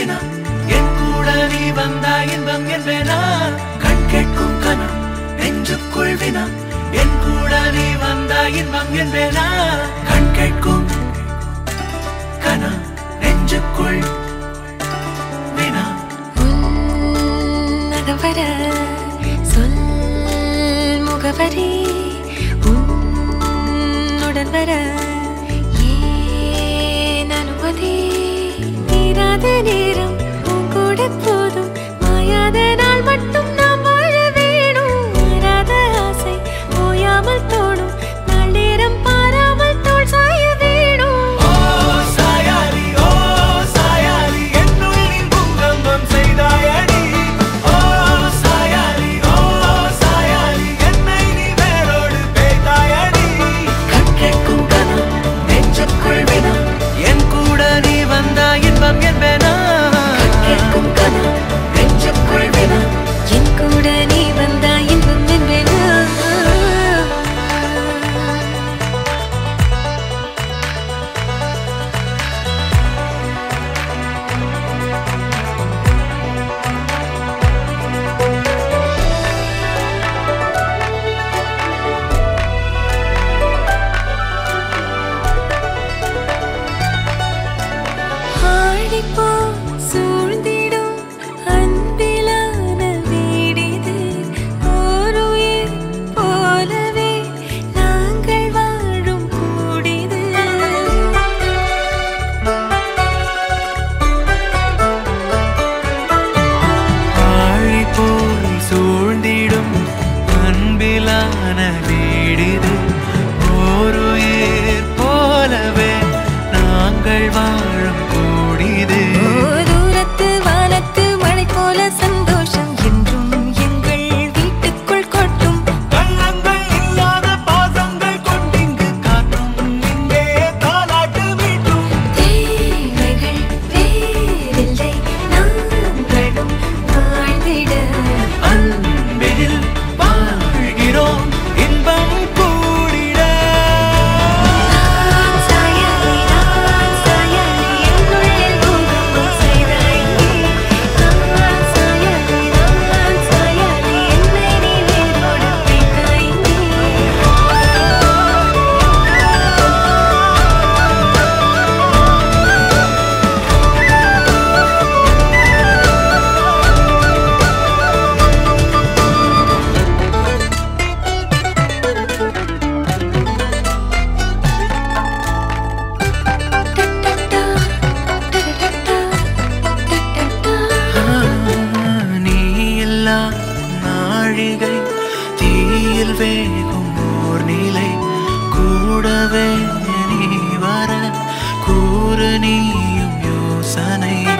வினா என் கூட நீ வந்தா இன்பம் என்பேனா கண் கேட்கும் கனா நெஞ்சுக்குள் வினா என் கூட நீ வந்தா இன்பம் என்பேனா கண் கேட்கும் கனா நெஞ்சுக்குள் வினா நகவர சொல் முகவரி உன்னுடன் வர ஏன் அனுமதி தீராத நேரம் உன் கூட போதும் மாயாத நாள் மட்டும் நாம் வாழ வேணும் மாறாத ஆசை ஓயாமல் தோணும் நாள் நேரம் பாராமல் தோள் சாய வேணும் ஓ சாயாரி என்னுள் நீ பூகம்பம் செய்தாயடி ஓ சாயாரி என்னை நீ வேரோடு பேய்தாயடி கண் கேட்கும் கனா நெஞ்சுக்குள் வினா என் கூட நீ வந்தா இன்பம் என்பேனா கண் கேட்கும் கனா நெஞ்சுக்குள் வினா என் கூட நீ வந்தா இன்பம் என்பேனா ஆடிப்போ சூழ்ந்திடும் அன்பிலான வீடிது ஓருயிர் போலவே நாங்கள் வாழும் கூடிது ஆழி போய் சூழ்ந்திடும் அன்பிலான வீடிது ஓருயிர் போலவே நாங்கள் வாழும் கூடிது தூரத்து வானத்து மழை போல சந்தோஷம் என்றும் எங்கள் வீட்டுக்குள் கொட்டும் கள்ளங்கள் இல்லாத பாசங்கள் கொண்டிங்கு காற்றும் இங்கே தாலாட்டு மீட்டும் தேவைகள் வேறில்லை நாங்களும் வாழ்ந்திட அன்பில் வாழ்கிறோம் இன்பம் கூடிட நான் சாயலி என்னுள்ளே பூகம்பம் செய்தாய் நான் சாயலி என்னை நீ வேரோடு பேய்த்தாய் நீ எல்லா நாழிகை தீயில் வேகும் ஓர் நிலை கூடவே நீ வர கூறு நீயும் யோசனை